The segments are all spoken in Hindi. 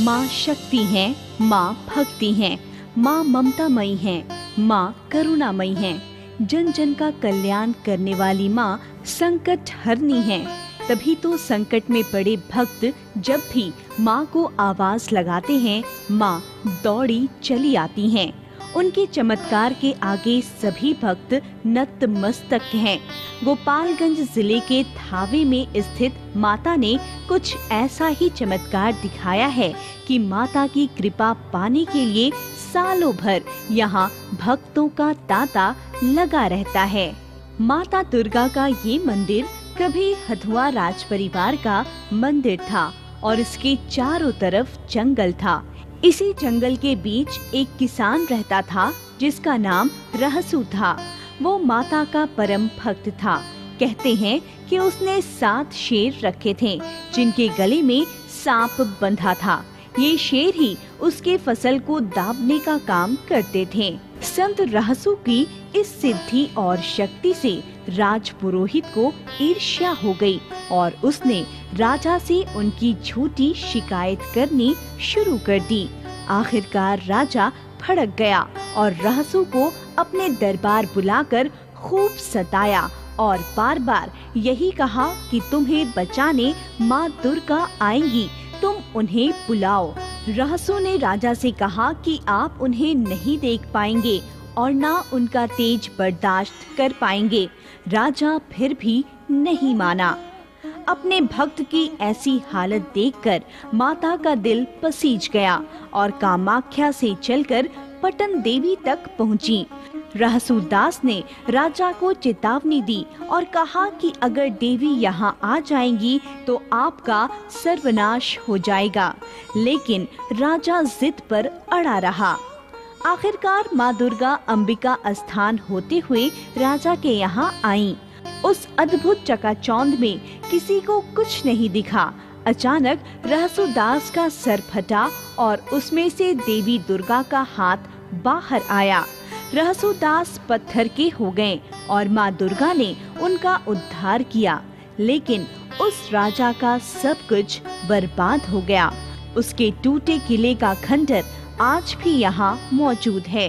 माँ शक्ति है, माँ भक्ति है, माँ ममतामयी है, माँ करुणामयी है। जन जन का कल्याण करने वाली माँ संकट हरनी है। तभी तो संकट में पड़े भक्त जब भी माँ को आवाज लगाते हैं, माँ दौड़ी चली आती हैं। उनके चमत्कार के आगे सभी भक्त नतमस्तक हैं। गोपालगंज जिले के थावे में स्थित माता ने कुछ ऐसा ही चमत्कार दिखाया है कि माता की कृपा पाने के लिए सालों भर यहाँ भक्तों का तांता लगा रहता है। माता दुर्गा का ये मंदिर कभी हथुआ राज परिवार का मंदिर था और इसके चारों तरफ जंगल था। इसी जंगल के बीच एक किसान रहता था जिसका नाम रहसू था। वो माता का परम भक्त था। कहते हैं कि उसने 7 शेर रखे थे जिनके गले में सांप बंधा था। ये शेर ही उसके फसल को दाबने का काम करते थे। संत रहसू की इस सिद्धि और शक्ति से राज पुरोहित को ईर्ष्या हो गई और उसने राजा से उनकी झूठी शिकायत करनी शुरू कर दी। आखिरकार राजा भड़क गया और रहसू को अपने दरबार बुलाकर खूब सताया और बार बार यही कहा कि तुम्हें बचाने माँ दुर्गा आएंगी, तुम उन्हें बुलाओ। रहसू ने राजा से कहा कि आप उन्हें नहीं देख पाएंगे और ना उनका तेज बर्दाश्त कर पाएंगे। राजा फिर भी नहीं माना। अपने भक्त की ऐसी हालत देखकर माता का दिल पसीज गया और कामाख्या से चलकर पटन देवी तक पहुंची। रहसूदास ने राजा को चेतावनी दी और कहा कि अगर देवी यहाँ आ जाएंगी तो आपका सर्वनाश हो जाएगा। लेकिन राजा जिद पर अड़ा रहा। आखिरकार माँ दुर्गा अंबिका स्थान होते हुए राजा के यहाँ आईं। उस अद्भुत चकाचौंध में किसी को कुछ नहीं दिखा। अचानक रहसूदास का सर फटा और उसमें से देवी दुर्गा का हाथ बाहर आया। रहसूदास पत्थर के हो गए और माँ दुर्गा ने उनका उद्धार किया। लेकिन उस राजा का सब कुछ बर्बाद हो गया। उसके टूटे किले का खंडर आज भी यहाँ मौजूद है।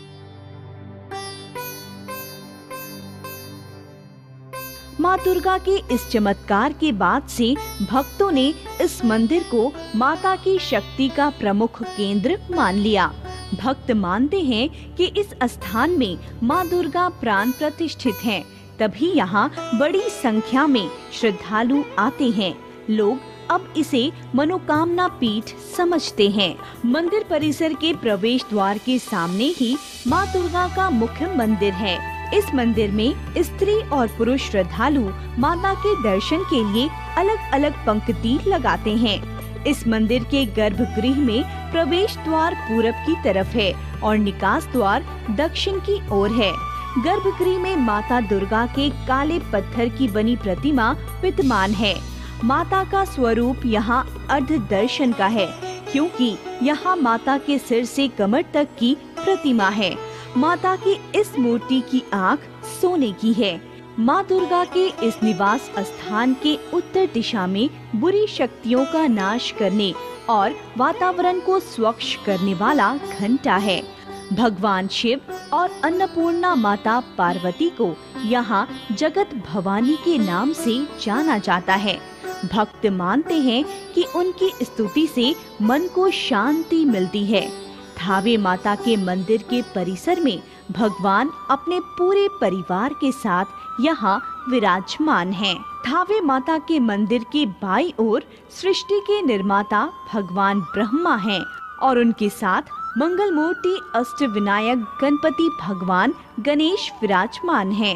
माँ दुर्गा के इस चमत्कार के बाद से भक्तों ने इस मंदिर को माता की शक्ति का प्रमुख केंद्र मान लिया। भक्त मानते हैं कि इस स्थान में माँ दुर्गा प्राण प्रतिष्ठित हैं, तभी यहाँ बड़ी संख्या में श्रद्धालु आते हैं। लोग अब इसे मनोकामना पीठ समझते हैं। मंदिर परिसर के प्रवेश द्वार के सामने ही माँ दुर्गा का मुख्य मंदिर है। इस मंदिर में स्त्री और पुरुष श्रद्धालु माता के दर्शन के लिए अलग अलग पंक्ति लगाते हैं। इस मंदिर के गर्भगृह में प्रवेश द्वार पूरब की तरफ है और निकास द्वार दक्षिण की ओर है। गर्भगृह में माता दुर्गा के काले पत्थर की बनी प्रतिमा विद्यमान है। माता का स्वरूप यहाँ अर्ध दर्शन का है, क्योंकि यहाँ माता के सिर से कमर तक की प्रतिमा है। माता की इस मूर्ति की आँख सोने की है। माँ दुर्गा के इस निवास स्थान के उत्तर दिशा में बुरी शक्तियों का नाश करने और वातावरण को स्वच्छ करने वाला घंटा है। भगवान शिव और अन्नपूर्णा माता पार्वती को यहाँ जगत भवानी के नाम से जाना जाता है। भक्त मानते हैं कि उनकी स्तुति से मन को शांति मिलती है। थावे माता के मंदिर के परिसर में भगवान अपने पूरे परिवार के साथ यहाँ विराजमान हैं। थावे माता के मंदिर के बाईं ओर सृष्टि के निर्माता भगवान ब्रह्मा हैं और उनके साथ मंगल मूर्ति अष्टविनायक गणपति भगवान गणेश विराजमान हैं।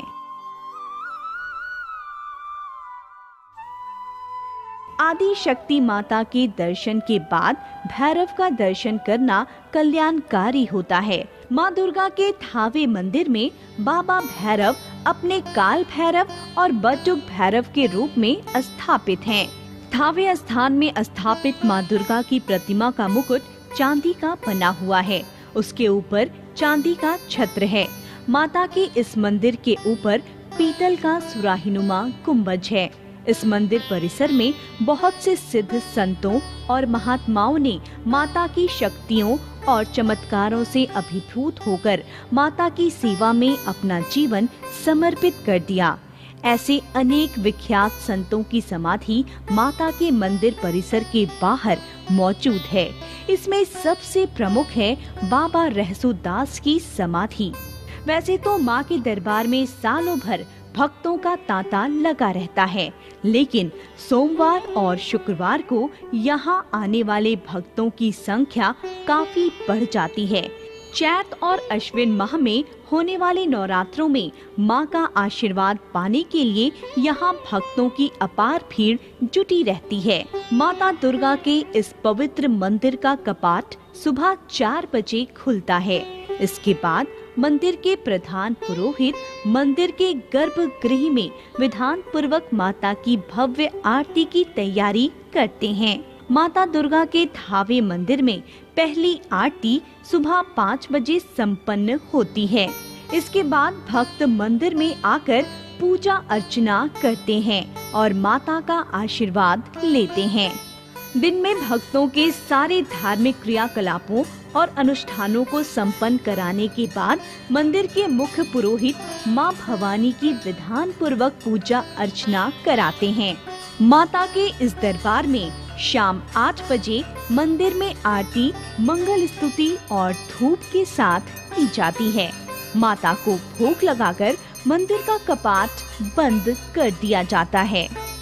आदि शक्ति माता के दर्शन के बाद भैरव का दर्शन करना कल्याणकारी होता है। माँ दुर्गा के थावे मंदिर में बाबा भैरव अपने काल भैरव और बटुक भैरव के रूप में स्थापित हैं। थावे स्थान में स्थापित माँ दुर्गा की प्रतिमा का मुकुट चांदी का बना हुआ है। उसके ऊपर चांदी का छत्र है। माता के इस मंदिर के ऊपर पीतल का सुराहीनुमा गुंबज है। इस मंदिर परिसर में बहुत से सिद्ध संतों और महात्माओं ने माता की शक्तियों और चमत्कारों से अभिभूत होकर माता की सेवा में अपना जीवन समर्पित कर दिया। ऐसे अनेक विख्यात संतों की समाधि माता के मंदिर परिसर के बाहर मौजूद है। इसमें सबसे प्रमुख है बाबा रहसुदास की समाधि। वैसे तो माँ के दरबार में सालों भर भक्तों का तांता लगा रहता है, लेकिन सोमवार और शुक्रवार को यहाँ आने वाले भक्तों की संख्या काफी बढ़ जाती है। चैत और अश्विन माह में होने वाले नवरात्रों में माँ का आशीर्वाद पाने के लिए यहाँ भक्तों की अपार भीड़ जुटी रहती है। माता दुर्गा के इस पवित्र मंदिर का कपाट सुबह 4 बजे खुलता है। इसके बाद मंदिर के प्रधान पुरोहित मंदिर के गर्भगृह में विधान पूर्वक माता की भव्य आरती की तैयारी करते हैं। माता दुर्गा के धावे मंदिर में पहली आरती सुबह 5 बजे संपन्न होती है। इसके बाद भक्त मंदिर में आकर पूजा अर्चना करते हैं और माता का आशीर्वाद लेते हैं। दिन में भक्तों के सारे धार्मिक क्रियाकलापों और अनुष्ठानों को संपन्न कराने के बाद मंदिर के मुख्य पुरोहित मां भवानी की विधान पूर्वक पूजा अर्चना कराते हैं। माता के इस दरबार में शाम 8 बजे मंदिर में आरती, मंगल स्तुति और धूप के साथ की जाती है। माता को भोग लगाकर मंदिर का कपाट बंद कर दिया जाता है।